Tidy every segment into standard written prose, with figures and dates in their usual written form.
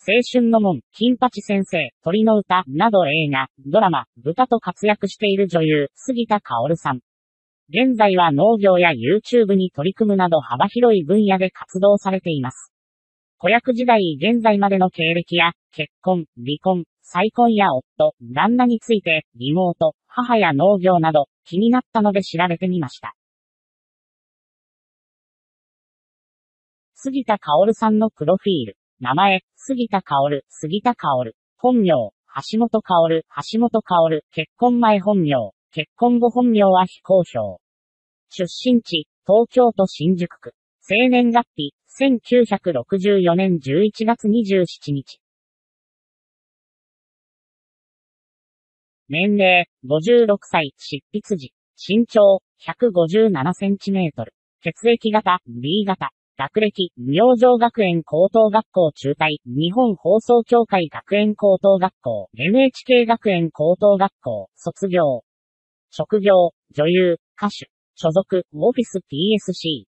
青春の門、金八先生、鳥の歌、など映画、ドラマ、歌と活躍している女優、杉田薫さん。現在は農業や YouTube に取り組むなど幅広い分野で活動されています。子役時代現在までの経歴や、結婚、離婚、再婚や夫、旦那について、リモート、母や農業など、気になったので調べてみました。杉田薫さんのプロフィール。名前、杉田薫、杉田薫。本名、橋本薫、橋本薫。結婚前本名、結婚後本名は非公表。出身地、東京都新宿区。生年月日、1964年11月27日。年齢、56歳、執筆時。身長、157センチメートル。血液型、B 型。学歴、明星学園高等学校中退、日本放送協会学園高等学校、NHK 学園高等学校、卒業。職業、女優、歌手。所属、オフィス PSC。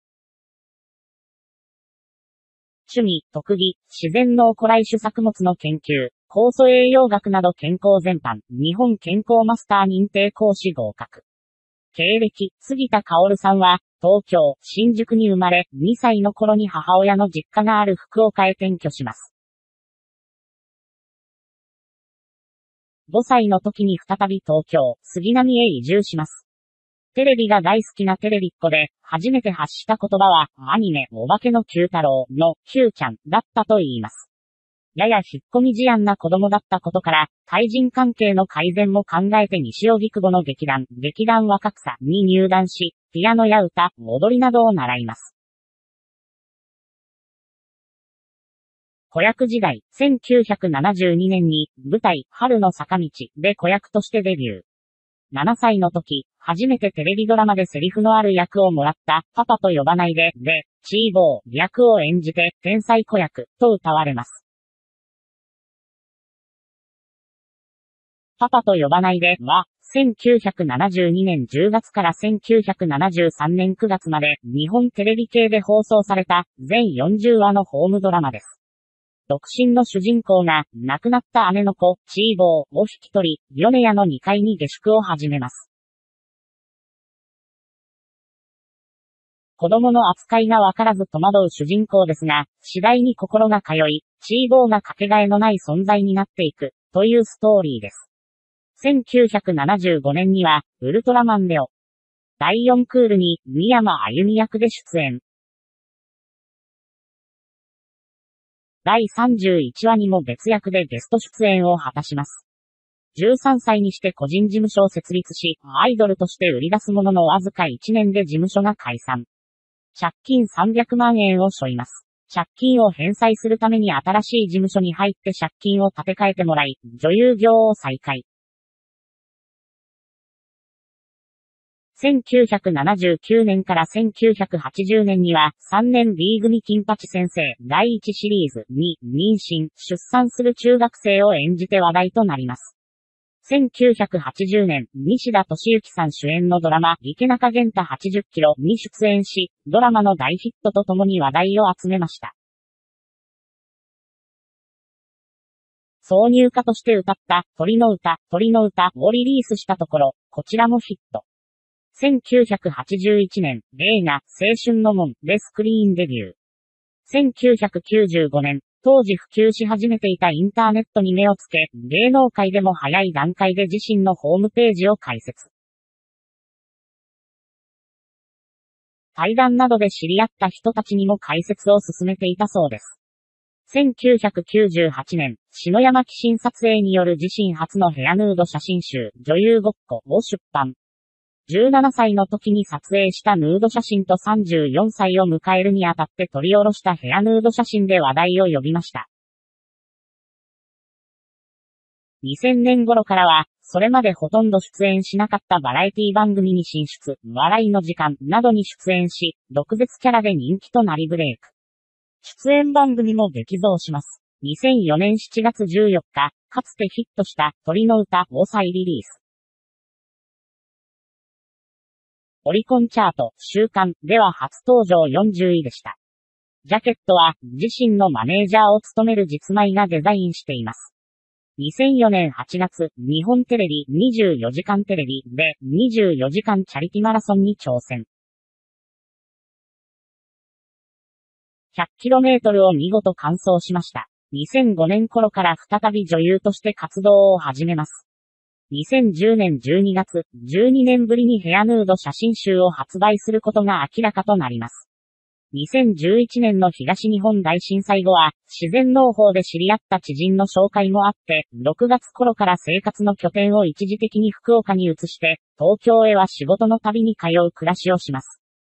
趣味、特技、自然農古来種作物の研究、酵素栄養学など健康全般、日本健康マスター認定講師合格。経歴、杉田薫さんは、東京、新宿に生まれ、2歳の頃に母親の実家がある福岡へ転居します。5歳の時に再び東京、杉並へ移住します。テレビが大好きなテレビっ子で、初めて発した言葉は、アニメ、お化けの Q 太郎の Q ちゃんだったと言います。やや引っ込み思案な子供だったことから、対人関係の改善も考えて西荻窪の劇団若草に入団し、ピアノや歌、踊りなどを習います。子役時代、1972年に、舞台、春の坂道で子役としてデビュー。7歳の時、初めてテレビドラマでセリフのある役をもらった、パパと呼ばないで、チーボー、役を演じて、天才子役、と歌われます。パパと呼ばないでは、1972年10月から1973年9月まで、日本テレビ系で放送された、全40話のホームドラマです。独身の主人公が、亡くなった姉の子、チーボーを引き取り、米屋の2階に下宿を始めます。子供の扱いがわからず戸惑う主人公ですが、次第に心が通い、チーボーがかけがえのない存在になっていく、というストーリーです。1975年には、ウルトラマンレオ。第4クールに、三山あゆみ役で出演。第31話にも別役でゲスト出演を果たします。13歳にして個人事務所を設立し、アイドルとして売り出すもののわずか1年で事務所が解散。借金300万円を背負います。借金を返済するために新しい事務所に入って借金を立て替えてもらい、女優業を再開。1979年から1980年には、3年 B 組金八先生第1シリーズに妊娠、出産する中学生を演じて話題となります。1980年、西田敏行さん主演のドラマ、池中玄太80キロに出演し、ドラマの大ヒットとともに話題を集めました。挿入歌として歌った、鳥の歌をリリースしたところ、こちらもヒット。1981年、映画、青春の門でスクリーンデビュー。1995年、当時普及し始めていたインターネットに目をつけ、芸能界でも早い段階で自身のホームページを開設。対談などで知り合った人たちにも解説を進めていたそうです。1998年、篠山紀信撮影による自身初のヘアヌード写真集、女優ごっこを出版。17歳の時に撮影したヌード写真と34歳を迎えるにあたって撮り下ろしたヘアヌード写真で話題を呼びました。2000年頃からは、それまでほとんど出演しなかったバラエティ番組に進出、笑いの時間などに出演し、毒舌キャラで人気となりブレイク。出演番組も激増します。2004年7月14日、かつてヒットした鳥の歌を再リリース。オリコンチャート、週間では初登場40位でした。 ジャケットは自身のマネージャーを務める実米がデザインしています。2004年8月、日本テレビ24時間テレビで24時間チャリティマラソンに挑戦。100km を見事完走しました。2005年頃から再び女優として活動を始めます。2010年12月、12年ぶりにヘアヌード写真集を発売することが明らかとなります。2011年の東日本大震災後は、自然農法で知り合った知人の紹介もあって、6月頃から生活の拠点を一時的に福岡に移して、東京へは仕事の旅に通う暮らしをします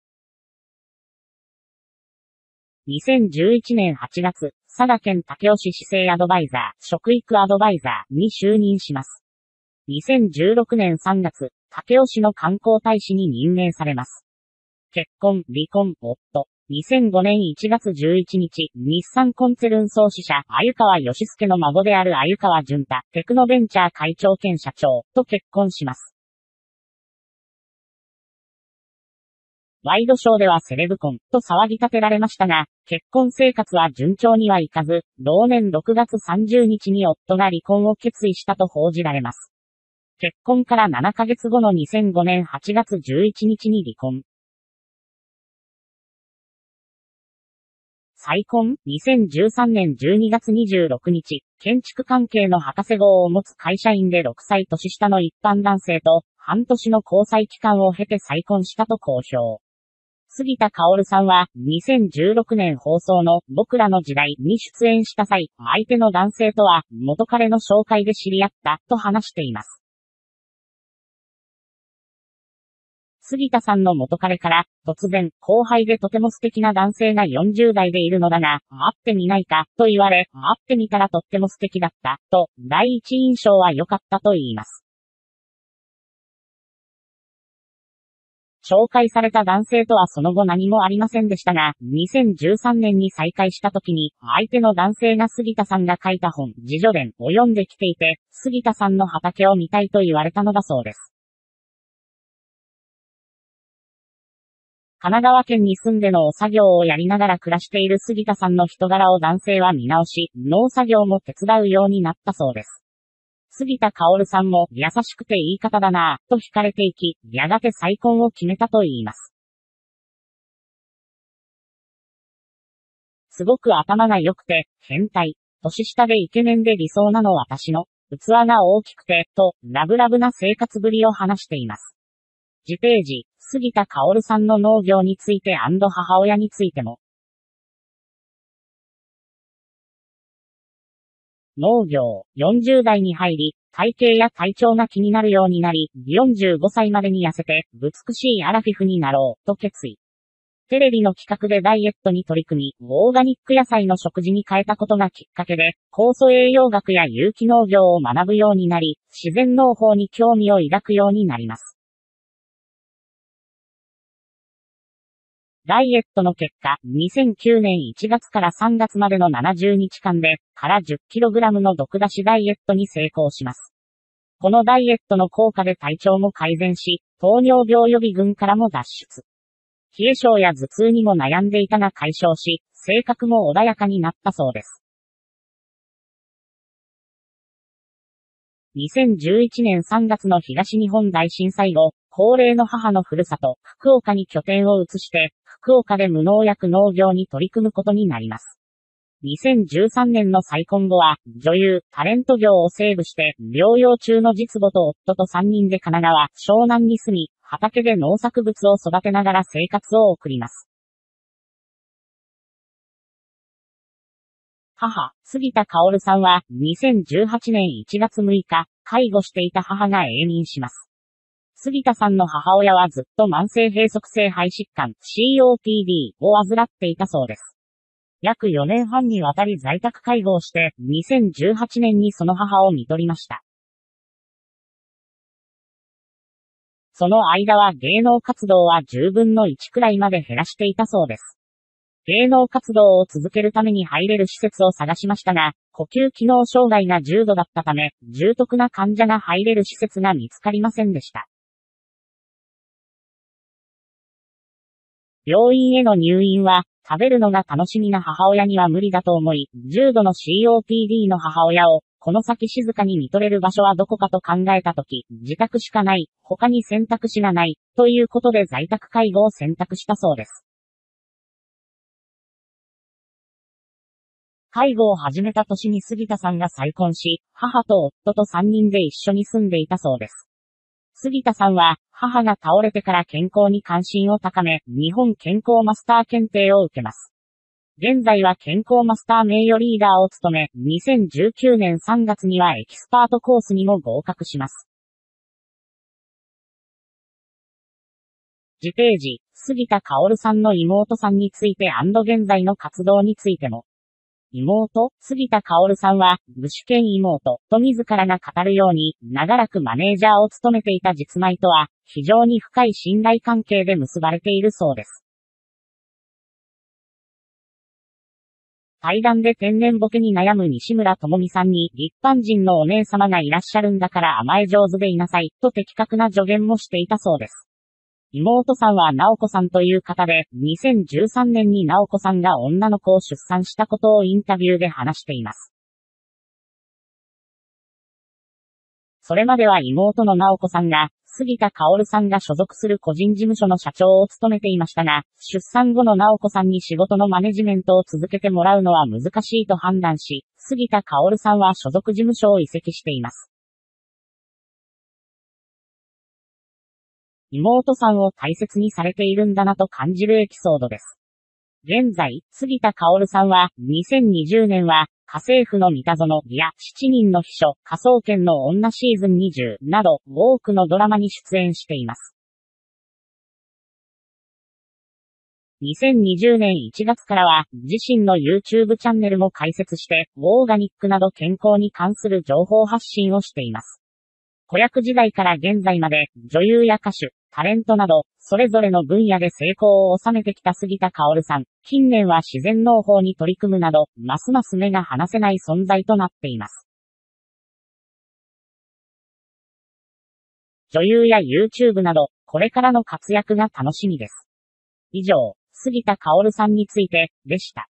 。2011年8月、佐賀県武雄市市政アドバイザー、食育アドバイザーに就任します。2016年3月、武雄市の観光大使に任命されます。結婚、離婚、夫。2005年1月11日、日産コンツェルン創始者、鮎川義介の孫である鮎川潤太、テクノベンチャー会長兼社長と結婚します。ワイドショーではセレブ婚と騒ぎ立てられましたが、結婚生活は順調にはいかず、同年6月30日に夫が離婚を決意したと報じられます。結婚から7ヶ月後の2005年8月11日に離婚。再婚 ?2013 年12月26日、建築関係の博士号を持つ会社員で6歳年下の一般男性と、半年の交際期間を経て再婚したと公表。杉田薫さんは、2016年放送の僕らの時代に出演した際、相手の男性とは元彼の紹介で知り合ったと話しています。杉田さんの元彼から、突然、後輩でとても素敵な男性が40代でいるのだが、会ってみないか、と言われ、会ってみたらとっても素敵だった、と、第一印象は良かったと言います。紹介された男性とはその後何もありませんでしたが、2013年に再会した時に、相手の男性が杉田さんが書いた本、自叙伝を読んできていて、杉田さんの畑を見たいと言われたのだそうです。神奈川県に住んでの作業をやりながら暮らしている杉田さんの人柄を男性は見直し、農作業も手伝うようになったそうです。杉田薫さんも優しくていい方だなぁ、と惹かれていき、やがて再婚を決めたと言います。すごく頭が良くて、変態。年下でイケメンで理想なの私の、器が大きくて、と、ラブラブな生活ぶりを話しています。次ページ、杉田薫さんの農業について&母親についても。農業、40代に入り、体型や体調が気になるようになり、45歳までに痩せて、美しいアラフィフになろう、と決意。テレビの企画でダイエットに取り組み、オーガニック野菜の食事に変えたことがきっかけで、酵素栄養学や有機農業を学ぶようになり、自然農法に興味を抱くようになります。ダイエットの結果、2009年1月から3月までの70日間で、から 10kg の毒出しダイエットに成功します。このダイエットの効果で体調も改善し、糖尿病予備軍からも脱出。冷え性や頭痛にも悩んでいたが解消し、性格も穏やかになったそうです。2011年3月の東日本大震災後、高齢の母のふるさと、福岡に拠点を移して、福岡で無農薬農業に取り組むことになります。2013年の再婚後は、女優、タレント業をセーブして、療養中の実母と夫と3人で神奈川、湘南に住み、畑で農作物を育てながら生活を送ります。母、杉田薫さんは、2018年1月6日、介護していた母が永眠します。杉田さんの母親はずっと慢性閉塞性肺疾患 COPD を患っていたそうです。約4年半にわたり在宅介護をして、2018年にその母を看取りました。その間は芸能活動は10分の1くらいまで減らしていたそうです。芸能活動を続けるために入れる施設を探しましたが、呼吸機能障害が重度だったため、重篤な患者が入れる施設が見つかりませんでした。 病院への入院は、食べるのが楽しみな母親には無理だと思い、重度の COPD の母親を、この先静かに見とれる場所はどこかと考えたとき、自宅しかない、他に選択肢がない、ということで在宅介護を選択したそうです。介護を始めた年に杉田さんが再婚し、母と夫と3人で一緒に住んでいたそうです。杉田さんは、母が倒れてから健康に関心を高め、日本健康マスター検定を受けます。現在は健康マスター名誉リーダーを務め、2019年3月にはエキスパートコースにも合格します。次ページ、杉田薫さんの妹さんについて&現在の活動についても。妹、杉田薫さんは、具志堅妹、と自らが語るように、長らくマネージャーを務めていた実米とは、非常に深い信頼関係で結ばれているそうです。対談で天然ボケに悩む西村智美さんに、一般人のお姉様がいらっしゃるんだから甘え上手でいなさい、と的確な助言もしていたそうです。妹さんは直子さんという方で、2013年に直子さんが女の子を出産したことをインタビューで話しています。それまでは妹の直子さんが、杉田薫さんが所属する個人事務所の社長を務めていましたが、出産後の直子さんに仕事のマネジメントを続けてもらうのは難しいと判断し、杉田薫さんは所属事務所を移籍しています。妹さんを大切にされているんだなと感じるエピソードです。現在、杉田薫さんは、2020年は、家政婦の三田園や7人の秘書、科捜研の女シーズン20など、多くのドラマに出演しています。2020年1月からは、自身の YouTube チャンネルも開設して、オーガニックなど健康に関する情報発信をしています。子役時代から現在まで、女優や歌手、タレントなど、それぞれの分野で成功を収めてきた杉田薫さん。近年は自然農法に取り組むなど、ますます目が離せない存在となっています。女優や YouTube など、これからの活躍が楽しみです。以上、杉田薫さんについて、でした。